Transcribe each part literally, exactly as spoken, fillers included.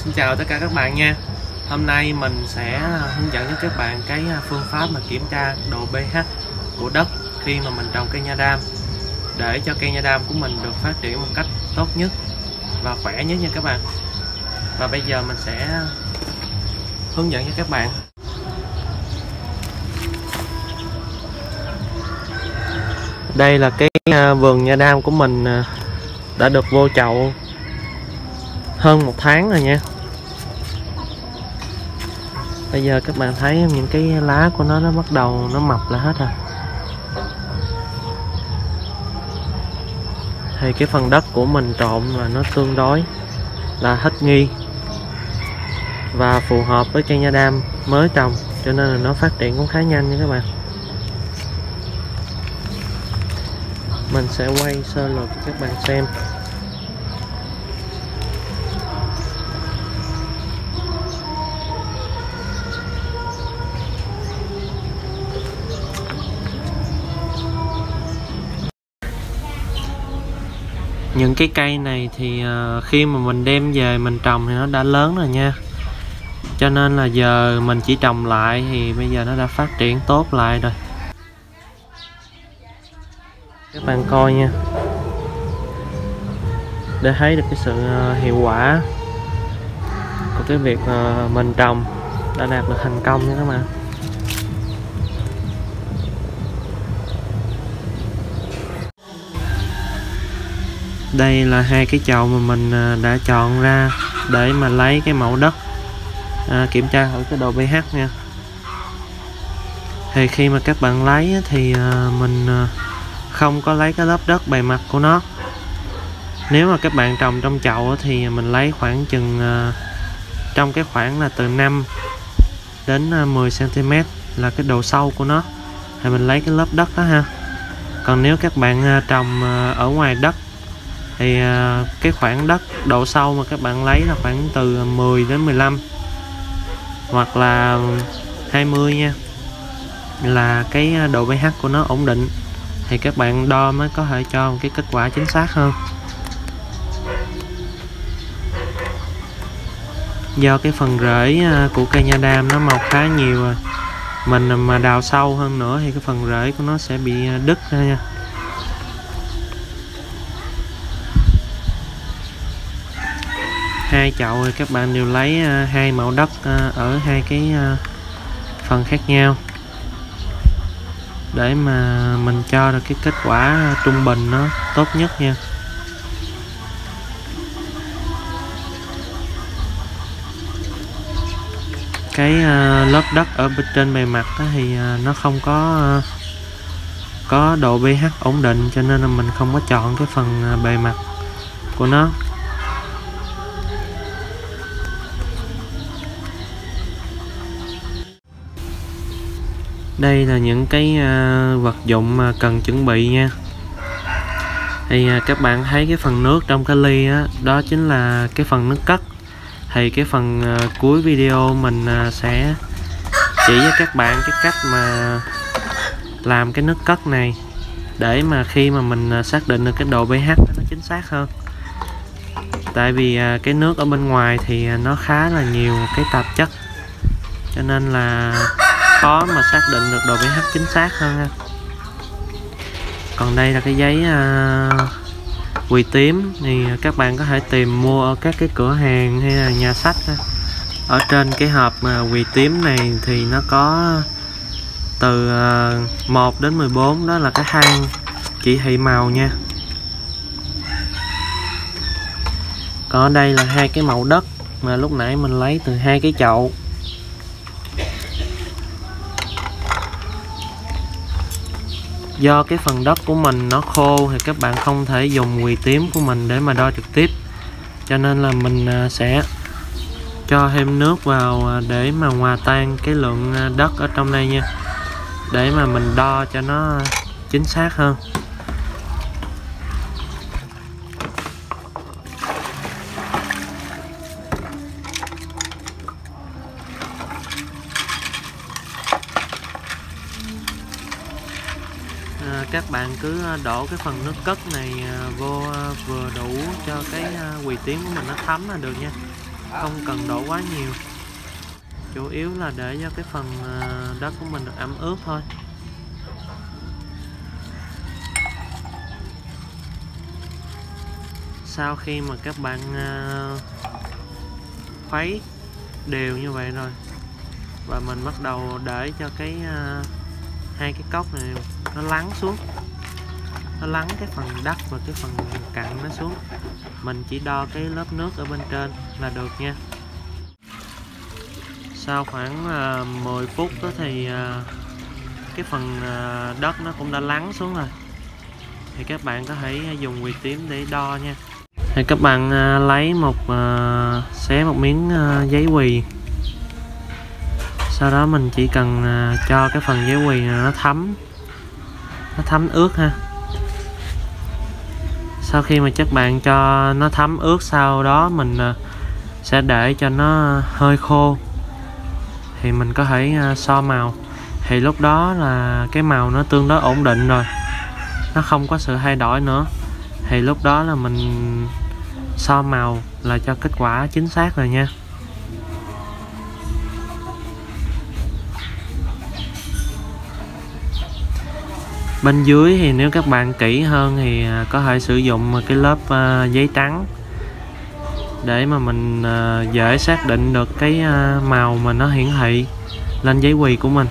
Xin chào tất cả các bạn nha. Hôm nay mình sẽ hướng dẫn cho các bạn cái phương pháp mà kiểm tra độ pH của đất khi mà mình trồng cây nha đam, để cho cây nha đam của mình được phát triển một cách tốt nhất và khỏe nhất nha các bạn. Và bây giờ mình sẽ hướng dẫn cho các bạn. Đây là cái vườn nha đam của mình đã được vô chậu hơn một tháng rồi nha. Bây giờ các bạn thấy những cái lá của nó nó bắt đầu nó mọc lại hết rồi. Thì cái phần đất của mình trộn và nó tương đối là thích nghi và phù hợp với cây nha đam mới trồng, cho nên là nó phát triển cũng khá nhanh nha các bạn. Mình sẽ quay sơ lược cho các bạn xem. Những cái cây này thì khi mà mình đem về mình trồng thì nó đã lớn rồi nha, cho nên là giờ mình chỉ trồng lại thì bây giờ nó đã phát triển tốt lại rồi. Các bạn coi nha, để thấy được cái sự hiệu quả của cái việc mình trồng đã đạt được thành công nha các bạn. Đây là hai cái chậu mà mình đã chọn ra để mà lấy cái mẫu đất à, kiểm tra thử cái độ pH nha. Thì khi mà các bạn lấy thì mình không có lấy cái lớp đất bề mặt của nó. Nếu mà các bạn trồng trong chậu thì mình lấy khoảng chừng trong cái khoảng là từ năm đến mười xăng ti mét là cái độ sâu của nó, thì mình lấy cái lớp đất đó ha. Còn nếu các bạn trồng ở ngoài đất thì cái khoảng đất độ sâu mà các bạn lấy là khoảng từ mười đến mười lăm hoặc là hai mươi nha, là cái độ pH của nó ổn định, thì các bạn đo mới có thể cho một cái kết quả chính xác hơn. Do cái phần rễ của cây nha đam nó mọc khá nhiều rồi, mình mà đào sâu hơn nữa thì cái phần rễ của nó sẽ bị đứt ra nha. Hai chậu thì các bạn đều lấy hai mẫu đất ở hai cái phần khác nhau để mà mình cho được cái kết quả trung bình nó tốt nhất nha. Cái lớp đất ở bên trên bề mặt thì nó không có có độ pH ổn định, cho nên là mình không có chọn cái phần bề mặt của nó. Đây là những cái vật dụng mà cần chuẩn bị nha. Thì các bạn thấy cái phần nước trong cái ly đó, đó chính là cái phần nước cất. Thì cái phần cuối video mình sẽ chỉ cho các bạn cái cách mà làm cái nước cất này, để mà khi mà mình xác định được cái độ pH nó chính xác hơn. Tại vì cái nước ở bên ngoài thì nó khá là nhiều cái tạp chất, cho nên là khó mà xác định được độ pH chính xác hơn ha. Còn đây là cái giấy uh, quỳ tím, thì các bạn có thể tìm mua ở các cái cửa hàng hay là nhà sách ha. Ở trên cái hộp uh, quỳ tím này thì nó có từ uh, một đến mười bốn, đó là cái thang chỉ thị màu nha. Còn ở đây là hai cái mẫu đất mà lúc nãy mình lấy từ hai cái chậu. Do cái phần đất của mình nó khô thì các bạn không thể dùng quỳ tím của mình để mà đo trực tiếp, cho nên là mình sẽ cho thêm nước vào để mà hòa tan cái lượng đất ở trong đây nha, để mà mình đo cho nó chính xác hơn. Các bạn cứ đổ cái phần nước cất này vô vừa đủ cho cái quỳ tím của mình nó thấm là được nha. không cần đổ quá nhiều, chủ yếu là để cho cái phần đất của mình được ẩm ướt thôi. Sau khi mà các bạn khuấy đều như vậy rồi và mình bắt đầu để cho cái hai cái cốc này nó lắng xuống, nó lắng cái phần đất và cái phần cặn nó xuống. Mình chỉ đo cái lớp nước ở bên trên là được nha. Sau khoảng uh, mười phút đó thì uh, cái phần uh, đất nó cũng đã lắng xuống rồi, thì các bạn có thể dùng quỳ tím để đo nha. Thì các bạn uh, lấy một uh, xé một miếng uh, giấy quỳ, sau đó mình chỉ cần uh, cho cái phần giấy quỳ này nó thấm nó thấm ướt ha. Sau khi mà các bạn cho nó thấm ướt, sau đó mình uh, sẽ để cho nó hơi khô thì mình có thể uh, so màu. Thì lúc đó là cái màu nó tương đối ổn định rồi, nó không có sự thay đổi nữa, thì lúc đó là mình so màu là cho kết quả chính xác rồi nha. Bên dưới thì nếu các bạn kỹ hơn thì có thể sử dụng cái lớp uh, giấy trắng để mà mình uh, dễ xác định được cái uh, màu mà nó hiển thị lên giấy quỳ của mình.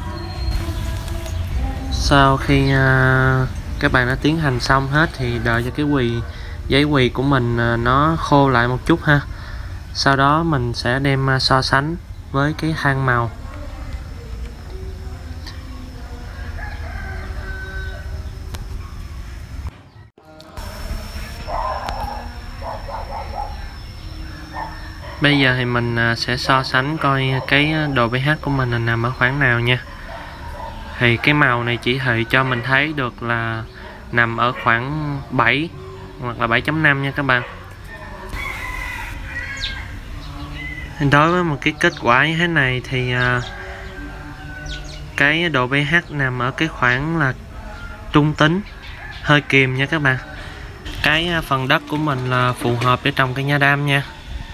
Sau khi uh, các bạn đã tiến hành xong hết thì đợi cho cái quỳ giấy quỳ của mình uh, nó khô lại một chút ha. Sau đó mình sẽ đem uh, so sánh với cái thang màu. Bây giờ thì mình sẽ so sánh coi cái độ pH của mình là nằm ở khoảng nào nha. Thì cái màu này chỉ thị cho mình thấy được là nằm ở khoảng bảy hoặc là bảy chấm năm nha các bạn. Đối với một cái kết quả như thế này thì cái độ pH nằm ở cái khoảng là trung tính, hơi kiềm nha các bạn. Cái phần đất của mình là phù hợp để trồng cây nha đam nha.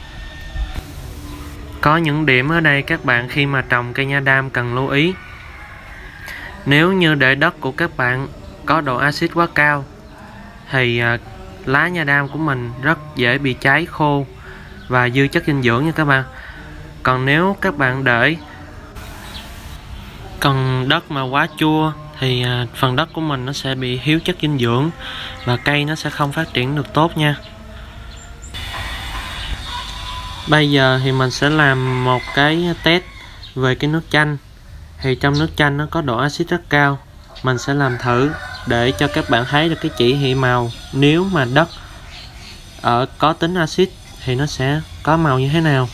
Có những điểm ở đây các bạn khi mà trồng cây nha đam cần lưu ý. Nếu như để đất của các bạn có độ axit quá cao thì lá nha đam của mình rất dễ bị cháy khô và dư chất dinh dưỡng nha các bạn. Còn nếu các bạn để còn đất mà quá chua thì phần đất của mình nó sẽ bị thiếu chất dinh dưỡng và cây nó sẽ không phát triển được tốt nha. Bây giờ thì mình sẽ làm một cái test về cái nước chanh. Thì trong nước chanh nó có độ axit rất cao. Mình sẽ làm thử để cho các bạn thấy được cái chỉ thị màu. Nếu mà đất ở có tính axit thì nó sẽ có màu như thế nào.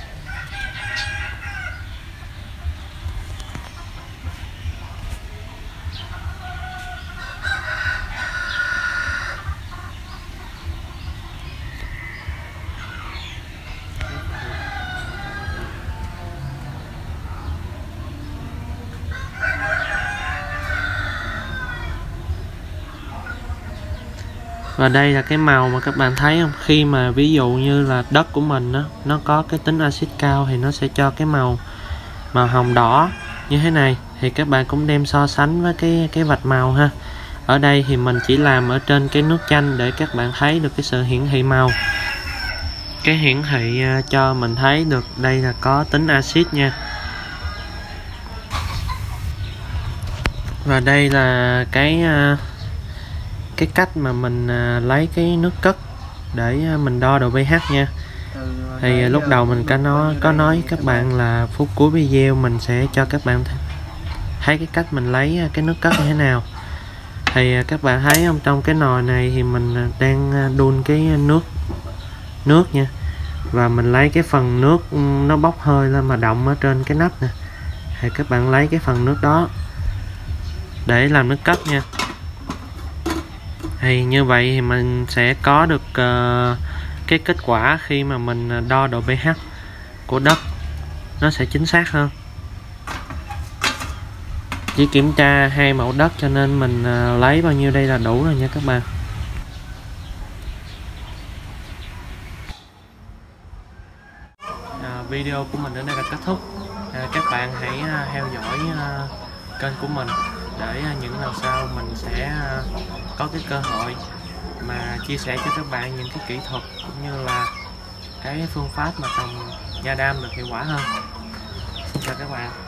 Và đây là cái màu mà các bạn thấy không? Khi mà ví dụ như là đất của mình đó, nó có cái tính axit cao thì nó sẽ cho cái màu màu hồng đỏ như thế này. Thì các bạn cũng đem so sánh với cái cái vạch màu ha. Ở đây thì mình chỉ làm ở trên cái nước chanh để các bạn thấy được cái sự hiển thị màu. Cái hiển thị cho mình thấy được đây là có tính axit nha. Và đây là cái cái cách mà mình lấy cái nước cất để mình đo độ pH nha. Thì lúc đầu mình có nói có nói các bạn là phút cuối video mình sẽ cho các bạn thấy cái cách mình lấy cái nước cất như thế nào. Thì các bạn thấy không, trong cái nồi này thì mình đang đun cái nước nước nha, và mình lấy cái phần nước nó bốc hơi lên mà động ở trên cái nắp nè. Thì các bạn lấy cái phần nước đó để làm nước cất nha. Thì như vậy thì mình sẽ có được uh, cái kết quả khi mà mình đo độ pH của đất nó sẽ chính xác hơn. Chỉ kiểm tra hai mẫu đất cho nên mình uh, lấy bao nhiêu đây là đủ rồi nha các bạn. video của mình đến đây là kết thúc. À, các bạn hãy à, theo dõi à, kênh của mình để à, những lần sau mình sẽ à, có cái cơ hội mà chia sẻ cho các bạn những cái kỹ thuật cũng như là cái phương pháp mà trồng nha đam được hiệu quả hơn. Xin chào các bạn.